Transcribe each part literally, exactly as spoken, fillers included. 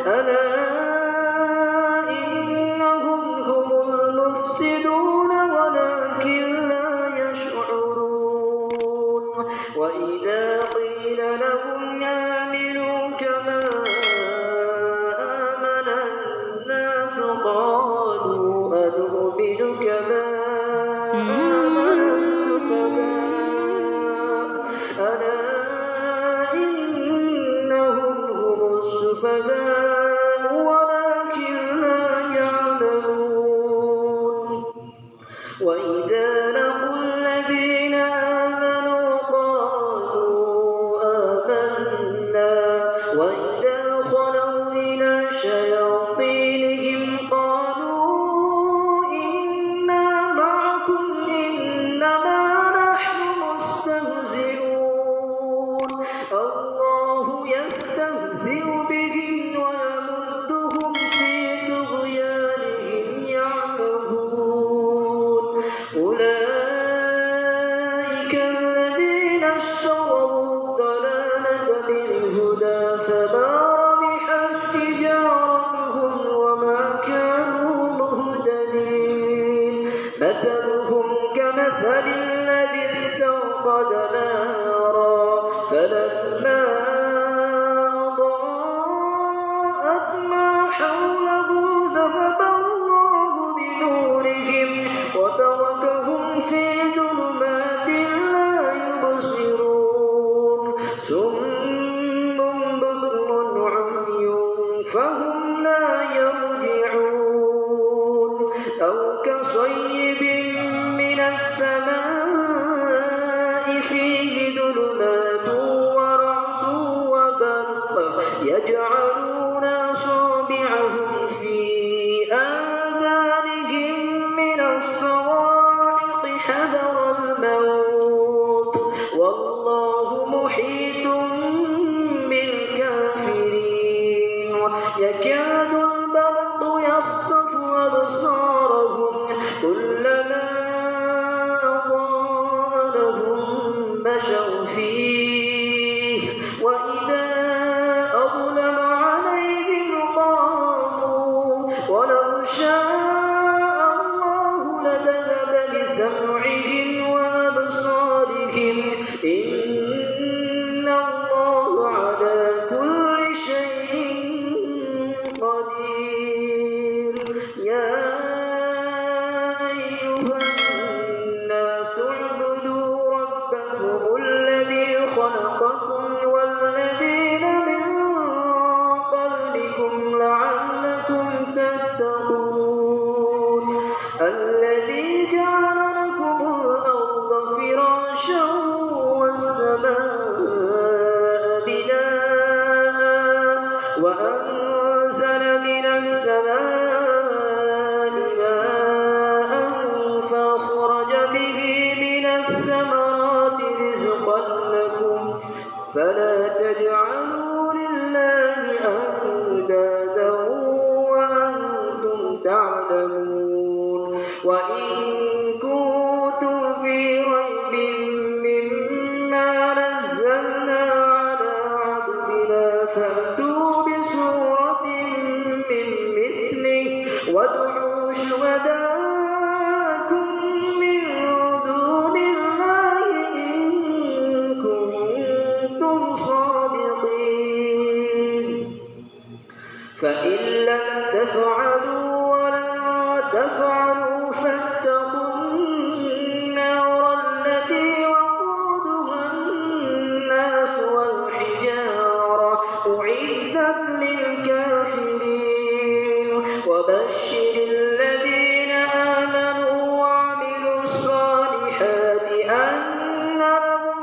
ألا إنهم هم المفسدون ولكن لا يشعرون وإذا قيل لهم آمنوا كما آمن الناس قالوا أنؤمن كما آمن السفهاء ألا إنهم هم السفهاء ولكن لا يعلمون وإذا لقوا الذين آمنوا قالوا آمنا وإذا خلوا إلى شياطينهم قالوا إنا معكم إنما نحن مستهزئون الله يستهزئ بهم ويمدهم في طغيانهم يعمهون أولئك الذين اشتروا الضلالة بالهدى فما ربحت تجارتهم وما كانوا مهتدين مثلهم كمثل الذي استوقد نارا فلما أضاءت ما حوله ذهب الله بنورهم وتركهم في ظلمات لا يبصرون صم بكم عمي فهم لا يرجعون أو كصيب من السماء فيه ظلمات ورعد وبرق يجعلون أصابعهم في آذانهم من الصواعق حذر الموت والله محيط بالكافرين يكاد البرق يخطف أبصارهم كلما أضاء لهم مشوا فيه وإذا أظلم عليهم قاموا ولو شاء الله لذهب بسمعهم وأبصارهم إن الله على كل شيء قدير يا أيها الناس اعبدوا ربكم الذي خلقكم والذين من قبلكم لعلكم تتقون الذي جعل لكم الأرض فراشا والسماء بناء وأنزل من السماء ماء فأخرج به من الثمرات رزقا لكم فلا تجعلوا لله أندادا وأنتم تعلمون وإن كنتم في ريب مما نزلنا على عبدنا فأتوا بسورة من مثله وادعوا شهداءكم من دون الله إن كنتم صادقين فإن لم تفعلوا ولن تفعلوا فاتقوا النار التي وقودها الناس والحجارة أعدت للكافرين وبشر الذين آمنوا وعملوا الصالحات أن لهم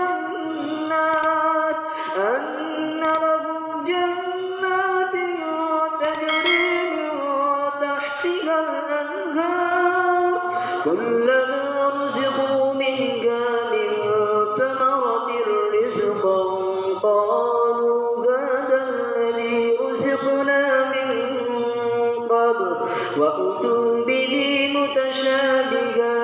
جنات أن لهم جنات تجري من تحتها الأنهار كلما رزقوا منها من ثمرة رزقا قالوا هذا الذي رزقنا من قبل وأتوا به متشابها